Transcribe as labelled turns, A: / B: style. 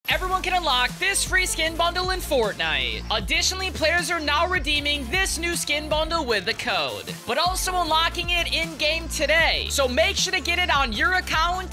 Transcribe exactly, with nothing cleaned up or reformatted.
A: everyone can unlock this free skin bundle in Fortnite. Additionally, players are now redeeming this new skin bundle with the code, but also unlocking it in-game today. So make sure to get it on your account